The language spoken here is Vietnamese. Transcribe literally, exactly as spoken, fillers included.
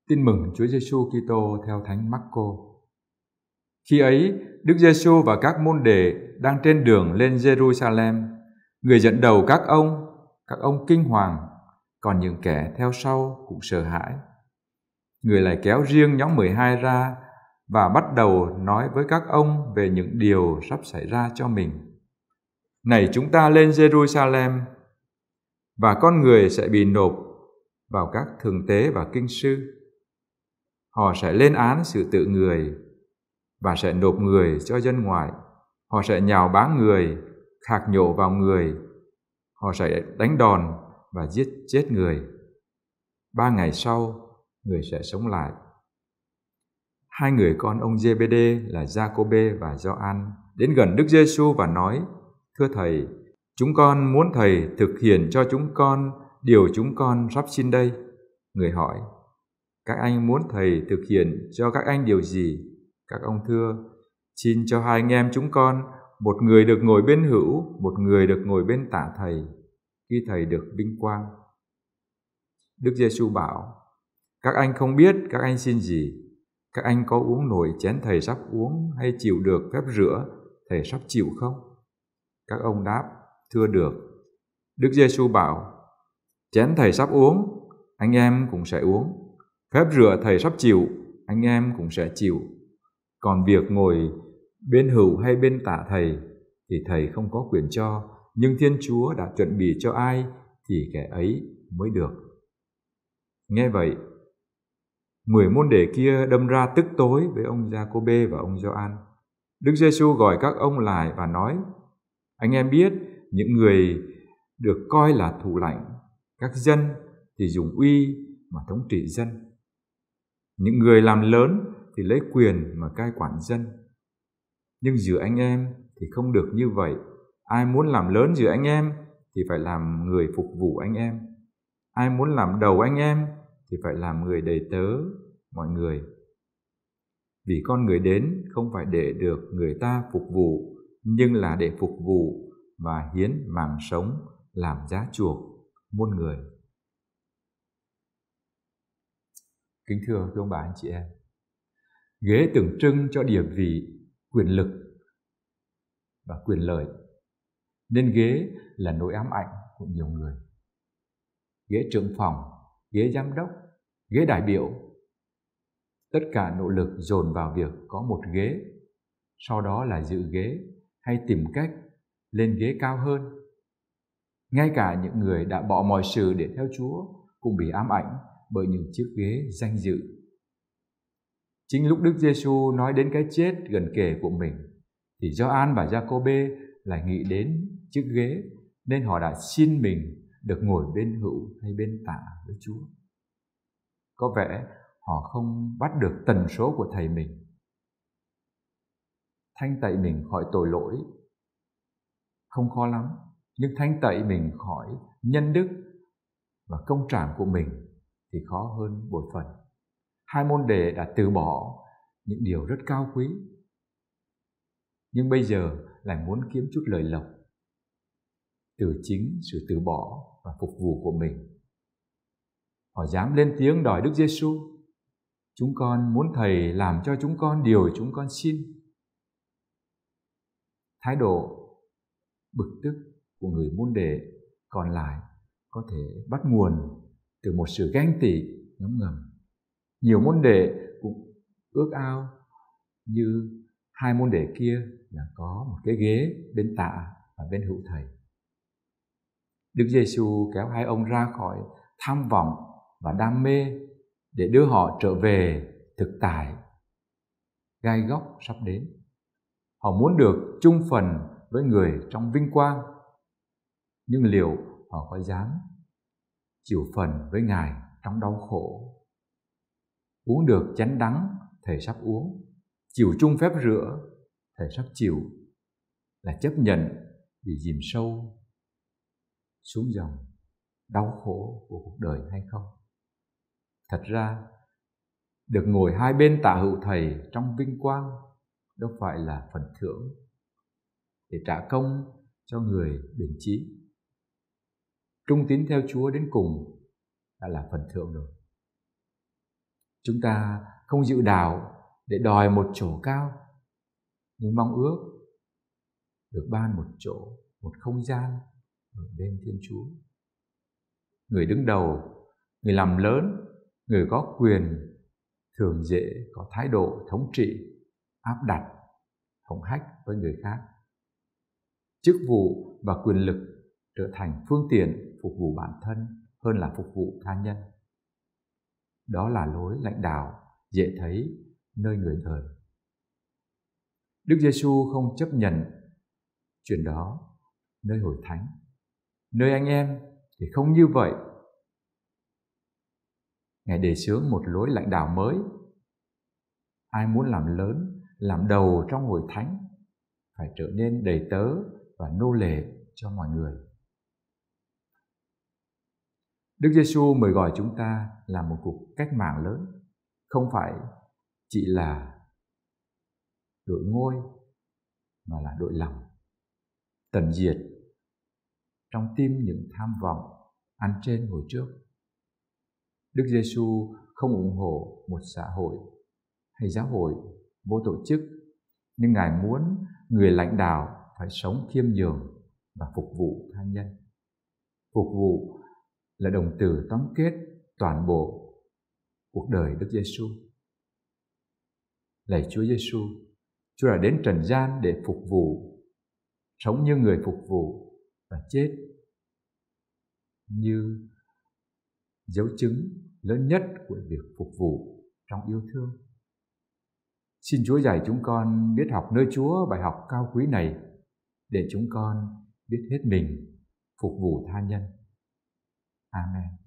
Tin mừng Chúa Giêsu Kitô theo Thánh Marco. Khi ấy, Đức Giêsu và các môn đệ đang trên đường lên Jerusalem. Người dẫn đầu các ông, các ông kinh hoàng, còn những kẻ theo sau cũng sợ hãi. Người lại kéo riêng nhóm mười hai ra và bắt đầu nói với các ông về những điều sắp xảy ra cho mình. Này, chúng ta lên Jerusalem, và con người sẽ bị nộp vào các thượng tế và kinh sư. Họ sẽ lên án sự tự người và sẽ nộp người cho dân ngoại. Họ sẽ nhạo báng người, khạc nhổ vào người. Họ sẽ đánh đòn và giết chết người. Ba ngày sau, người sẽ sống lại. Hai người con ông Giê-bê-đê là Gia-cô-bê và Gioan đến gần Đức Giêsu và nói: Thưa Thầy, chúng con muốn Thầy thực hiện cho chúng con điều chúng con sắp xin đây. Người hỏi: Các anh muốn Thầy thực hiện cho các anh điều gì? Các ông thưa: Xin cho hai anh em chúng con, một người được ngồi bên hữu, một người được ngồi bên tả Thầy, khi Thầy được vinh quang. Đức Giêsu bảo: Các anh không biết các anh xin gì. Các anh có uống nổi chén Thầy sắp uống, hay chịu được phép rửa Thầy sắp chịu không? Các ông đáp: Thưa được. Đức Giêsu bảo: Chén Thầy sắp uống, anh em cũng sẽ uống. Phép rửa Thầy sắp chịu, anh em cũng sẽ chịu. Còn việc ngồi bên hữu hay bên tả Thầy thì Thầy không có quyền cho, nhưng Thiên Chúa đã chuẩn bị cho ai thì kẻ ấy mới được. Nghe vậy, mười môn đệ kia đâm ra tức tối với ông Gia-cô-bê và ông Gioan. Đức Giêsu gọi các ông lại và nói: Anh em biết, những người được coi là thủ lãnh các dân thì dùng uy mà thống trị dân. Những người làm lớn thì lấy quyền mà cai quản dân. Nhưng giữa anh em thì không được như vậy. Ai muốn làm lớn giữa anh em thì phải làm người phục vụ anh em. Ai muốn làm đầu anh em thì phải làm người đầy tớ mọi người. Vì con người đến không phải để được người ta phục vụ, nhưng là để phục vụ và hiến mạng sống làm giá chuộc muôn người. Kính thưa quý ông bà anh chị em, ghế tượng trưng cho địa vị, quyền lực và quyền lợi, nên ghế là nỗi ám ảnh của nhiều người. Ghế trưởng phòng, ghế giám đốc, ghế đại biểu, tất cả nỗ lực dồn vào việc có một ghế, sau đó là giữ ghế hay tìm cách lên ghế cao hơn. Ngay cả những người đã bỏ mọi sự để theo Chúa cũng bị ám ảnh bởi những chiếc ghế danh dự. Chính lúc Đức Giêsu nói đến cái chết gần kề của mình, thì Gioan và Gia-cô-bê lại nghĩ đến chiếc ghế, nên họ đã xin mình được ngồi bên hữu hay bên tả với Chúa. Có vẻ họ không bắt được tần số của Thầy mình. Thanh tẩy mình khỏi tội lỗi không khó lắm, nhưng thanh tẩy mình khỏi nhân đức và công trạng của mình thì khó hơn bội phần. Hai môn đệ đã từ bỏ những điều rất cao quý, nhưng bây giờ lại muốn kiếm chút lợi lộc từ chính sự từ bỏ và phục vụ của mình. Họ dám lên tiếng đòi Đức Giêsu: Chúng con muốn Thầy làm cho chúng con điều chúng con xin. Thái độ bực tức của người môn đệ còn lại có thể bắt nguồn từ một sự ganh tị ngấm ngầm. Nhiều môn đệ cũng ước ao như hai môn đệ kia là có một cái ghế bên tả và bên hữu Thầy. Đức Giêsu kéo hai ông ra khỏi tham vọng và đam mê để đưa họ trở về thực tại gai góc sắp đến. Họ muốn được chung phần với người trong vinh quang, nhưng liệu họ có dám chịu phần với Ngài trong đau khổ? Uống được chén đắng Thầy sắp uống, chịu chung phép rửa Thầy sắp chịu, là chấp nhận bị dìm sâu xuống dòng đau khổ của cuộc đời hay không? Thật ra, được ngồi hai bên tả hữu Thầy trong vinh quang đâu phải là phần thưởng để trả công cho người bền chí. Trung tín theo Chúa đến cùng đã là phần thưởng rồi. Chúng ta không dự đạo để đòi một chỗ cao, nhưng mong ước được ban một chỗ, một không gian ở bên Thiên Chúa. Người đứng đầu, người làm lớn, người có quyền thường dễ có thái độ thống trị, áp đặt, hống hách với người khác. Chức vụ và quyền lực trở thành phương tiện phục vụ bản thân hơn là phục vụ tha nhân. Đó là lối lãnh đạo dễ thấy nơi người đời. Đức Giêsu không chấp nhận chuyện đó nơi hội thánh. Nơi anh em thì không như vậy. Ngài đề xướng một lối lãnh đạo mới. Ai muốn làm lớn, làm đầu trong hội thánh phải trở nên đầy tớ và nô lệ cho mọi người. Đức Giêsu mời gọi chúng ta làm một cuộc cách mạng lớn, không phải chỉ là đội ngôi mà là đội lòng, tận diệt trong tim những tham vọng ăn trên ngồi trước. Đức Giêsu không ủng hộ một xã hội hay giáo hội vô tổ chức, nhưng Ngài muốn người lãnh đạo phải sống khiêm nhường và phục vụ tha nhân. Phục vụ là động từ tóm kết toàn bộ cuộc đời Đức Giêsu. Lạy Chúa Giêsu, Chúa đã đến trần gian để phục vụ, sống như người phục vụ và chết như dấu chứng lớn nhất của việc phục vụ trong yêu thương. Xin Chúa dạy chúng con biết học nơi Chúa bài học cao quý này, để chúng con biết hết mình phục vụ tha nhân. Amen.